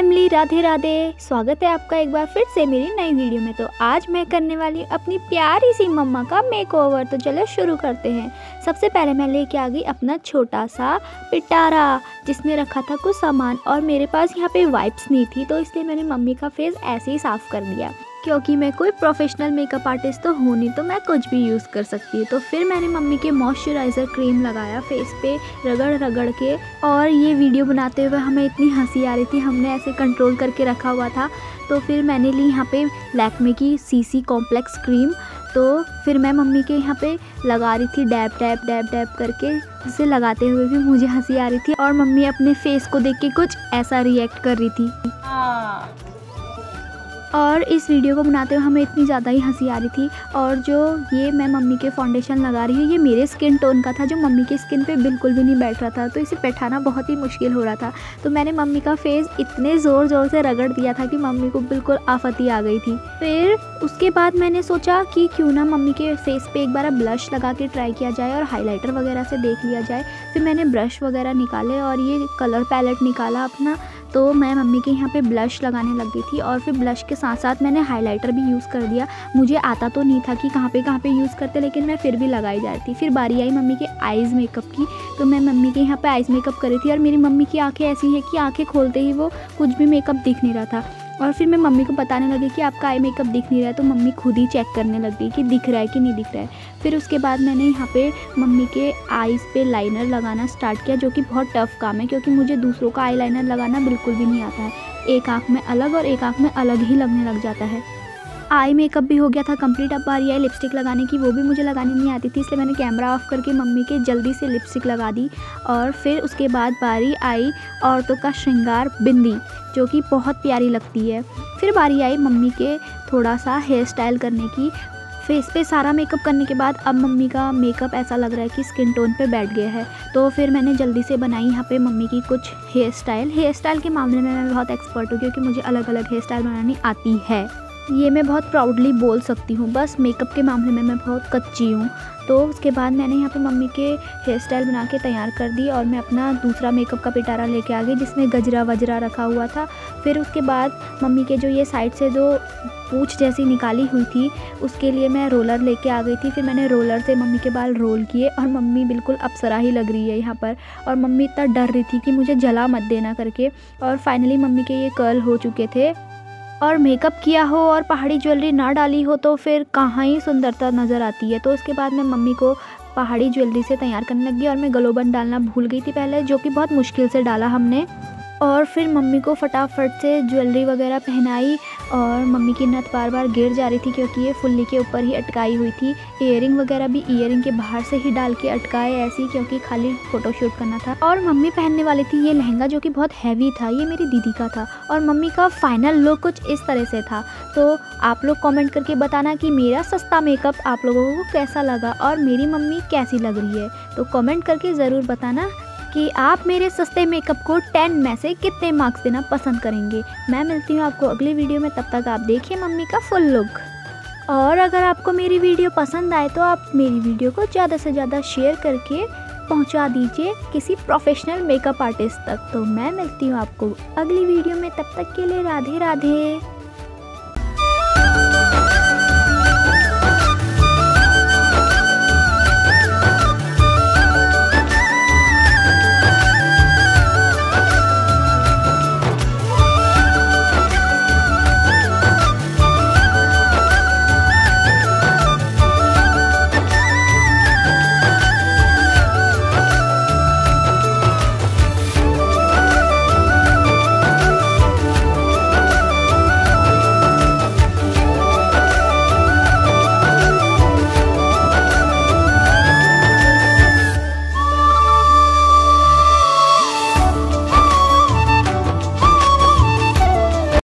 Family, Radhe Radhe. स्वागत है आपका एक बार फिर से मेरी नई वीडियो में। तो आज मैं करने वाली हूँ अपनी प्यारी सी मम्मा का मेकओवर। तो चलो शुरू करते हैं। सबसे पहले मैं लेके आ गई अपना छोटा सा पिटारा जिसमें रखा था कुछ सामान, और मेरे पास यहाँ पे वाइप्स नहीं थी, तो इसलिए मैंने मम्मी का फेस ऐसे ही साफ़ कर दिया। क्योंकि मैं कोई प्रोफेशनल मेकअप आर्टिस्ट तो हूँ नहीं, तो मैं कुछ भी यूज़ कर सकती हूँ। तो फिर मैंने मम्मी के मॉइस्चराइज़र क्रीम लगाया फेस पे रगड़ रगड़ के। और ये वीडियो बनाते हुए हमें इतनी हंसी आ रही थी, हमने ऐसे कंट्रोल करके रखा हुआ था। तो फिर मैंने ली यहाँ पे लैक्मे की सीसी कॉम्प्लेक्स क्रीम। तो फिर मैं मम्मी के यहाँ पे लगा रही थी डैब डैब डैब डैब करके। इसे लगाते हुए भी मुझे हंसी आ रही थी और मम्मी अपने फेस को देख के कुछ ऐसा रिएक्ट कर रही थी। और इस वीडियो को बनाते हुए हमें इतनी ज़्यादा ही हंसी आ रही थी। और जो ये मैं मम्मी के फाउंडेशन लगा रही हूँ, ये मेरे स्किन टोन का था, जो मम्मी की स्किन पे बिल्कुल भी नहीं बैठ रहा था, तो इसे बैठाना बहुत ही मुश्किल हो रहा था। तो मैंने मम्मी का फेस इतने ज़ोर ज़ोर से रगड़ दिया था कि मम्मी को बिल्कुल आफत ही आ गई थी। फिर उसके बाद मैंने सोचा कि क्यों ना मम्मी के फेस पे एक बार ब्लश लगा के ट्राई किया जाए और हाईलाइटर वगैरह से देख लिया जाए। फिर मैंने ब्रश वगैरह निकाले और ये कलर पैलेट निकाला अपना। तो मैं मम्मी के यहाँ पे ब्लश लगाने लग गई थी, और फिर ब्लश के साथ साथ मैंने हाइलाइटर भी यूज़ कर दिया। मुझे आता तो नहीं था कि कहाँ पे यूज़ करते, लेकिन मैं फिर भी लगाई जा रही थी। फिर बारी आई मम्मी के आइज़ मेकअप की। तो मैं मम्मी के यहाँ पे आइज़ मेकअप कर रही थी, और मेरी मम्मी की आंखें ऐसी हैं कि आंखें खोलते ही वो कुछ भी मेकअप दिख नहीं रहा था। और फिर मैं मम्मी को बताने लगी कि आपका आई मेकअप दिख नहीं रहा है, तो मम्मी खुद ही चेक करने लग गई कि दिख रहा है कि नहीं दिख रहा है। फिर उसके बाद मैंने यहाँ पे मम्मी के आईज़ पे लाइनर लगाना स्टार्ट किया, जो कि बहुत टफ़ काम है क्योंकि मुझे दूसरों का आई लाइनर लगाना बिल्कुल भी नहीं आता है। एक आँख में अलग और एक आँख में अलग ही लगने लग जाता है। आई मेकअप भी हो गया था कंप्लीट। अब बारी आई लिपस्टिक लगाने की, वो भी मुझे लगानी नहीं आती थी, इसलिए मैंने कैमरा ऑफ करके मम्मी के जल्दी से लिपस्टिक लगा दी। और फिर उसके बाद बारी आई औरतों का श्रृंगार बिंदी, जो कि बहुत प्यारी लगती है। फिर बारी आई मम्मी के थोड़ा सा हेयर स्टाइल करने की। फेस पे सारा मेकअप करने के बाद अब मम्मी का मेकअप ऐसा लग रहा है कि स्किन टोन पे बैठ गया है। तो फिर मैंने जल्दी से बनाई यहाँ पे मम्मी की कुछ हेयर स्टाइल के मामले में मैं बहुत एक्सपर्ट हूँ, क्योंकि मुझे अलग अलग हेयर स्टाइल बनानी आती है। ये मैं बहुत प्राउडली बोल सकती हूँ। बस मेकअप के मामले में मैं बहुत कच्ची हूँ। तो उसके बाद मैंने यहाँ पे मम्मी के हेयर स्टाइल बना के तैयार कर दी, और मैं अपना दूसरा मेकअप का पिटारा लेके आ गई जिसमें गजरा वजरा रखा हुआ था। फिर उसके बाद मम्मी के जो ये साइड से जो पूँछ जैसी निकाली हुई थी, उसके लिए मैं रोलर लेके आ गई थी। फिर मैंने रोलर से मम्मी के बाल रोल किए, और मम्मी बिल्कुल अप्सरा ही लग रही है यहाँ पर। और मम्मी इतना डर रही थी कि मुझे जला मत देना करके। और फाइनली मम्मी के ये कर्ल हो चुके थे। और मेकअप किया हो और पहाड़ी ज्वेलरी ना डाली हो तो फिर कहाँ ही सुंदरता नज़र आती है। तो उसके बाद मैं मम्मी को पहाड़ी ज्वेलरी से तैयार करने लगी, और मैं गलोबन डालना भूल गई थी पहले, जो कि बहुत मुश्किल से डाला हमने। और फिर मम्मी को फटाफट से ज्वेलरी वगैरह पहनाई, और मम्मी की नथ बार बार गिर जा रही थी क्योंकि ये फुल्ली के ऊपर ही अटकाई हुई थी। ईयरिंग वगैरह भी ईयरिंग के बाहर से ही डाल के अटकाए ऐसी, क्योंकि खाली फ़ोटोशूट करना था। और मम्मी पहनने वाली थी ये लहंगा, जो कि बहुत हैवी था, ये मेरी दीदी का था। और मम्मी का फाइनल लुक कुछ इस तरह से था। तो आप लोग कमेंट करके बताना कि मेरा सस्ता मेकअप आप लोगों को कैसा लगा और मेरी मम्मी कैसी लग रही है। तो कमेंट करके ज़रूर बताना कि आप मेरे सस्ते मेकअप को 10 में से कितने मार्क्स देना पसंद करेंगे। मैं मिलती हूँ आपको अगली वीडियो में, तब तक आप देखिए मम्मी का फुल लुक। और अगर आपको मेरी वीडियो पसंद आए तो आप मेरी वीडियो को ज़्यादा से ज़्यादा शेयर करके पहुँचा दीजिए किसी प्रोफेशनल मेकअप आर्टिस्ट तक। तो मैं मिलती हूँ आपको अगली वीडियो में, तब तक के लिए राधे राधे।